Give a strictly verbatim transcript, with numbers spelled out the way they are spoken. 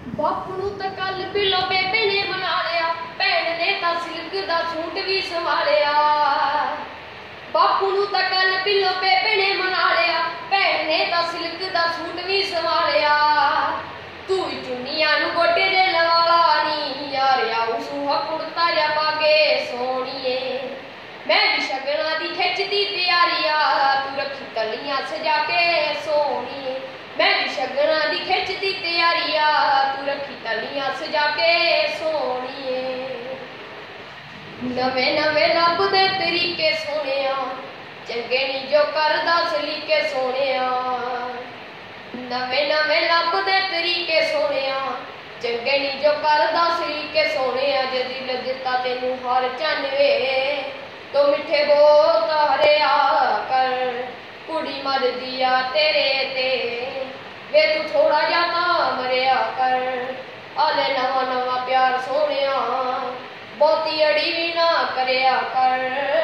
ਬਾਪੂ ਨੂੰ ਤਾਂ ਕੱਲ ਬਿੱਲੋ ਬੇਬੇ ਨੇ ਮਨਾ ਲਿਆ, ਭੈਣ ਨੇ ਤਾਂ ਸਿਲਕ ਦਾ ਸੂਟ ਵੀ ਸੰਭਾਲਿਆ। ਬਾਪੂ ਨੂੰ ਤਾਂ ਕੱਲ ਬਿੱਲੋ ਬੇਬੇ ਨੇ ਮਨਾ ਲਿਆ, ਭੈਣ ਨੇ ਤਾਂ ਸਿਲਕ ਦਾ ਸੂਟ ਵੀ ਸੰਭਾਲਿਆ। ਤੂੰ ਹੀ ਚੁੰਨੀਆਂ ਨੂੰ ਗੋਡੇ ਦੇ ਲਵਾਲਾ ਨੀ ਯਾਰਿਆ, ਉਸੂ ਕੁੜਤਾ ਜਾ ਪਾ ਕੇ ਸੋਹਣੀਏ। ਮੈਂ ਵੀ ਸ਼ਗਨਾਂ ਦੀ ਖਿੱਚਦੀ ਤਿਆਰੀ ਆ, ਤੂੰ ਰੱਖੀ ਤਲੀਆਂ ਸਜਾ ਕੇ ਸੋਹਣੀਏ। मैं भी शगना दी खिचदी तैयारी आ, तू रखी तलियां सजा के सोहणीए। नवे नवे लभदे तरीके सोहणिया, चंगे नी जो करदा सलीके सोहणिया। नवे नवे लभदे तरीके सोहणिया, चंगे नी जो करदा सलीके सोहणिया। जे दिल दिता तैनू हर चन्न वे, तो मिठे बोल हरिया कर, कुड़ी मरदी आ तेरे ते वे तू थोड़ा जा तां मरिया कर। आले नवा नवा प्यार सोहणिया, बहुती अड़ी भी ना करया कर।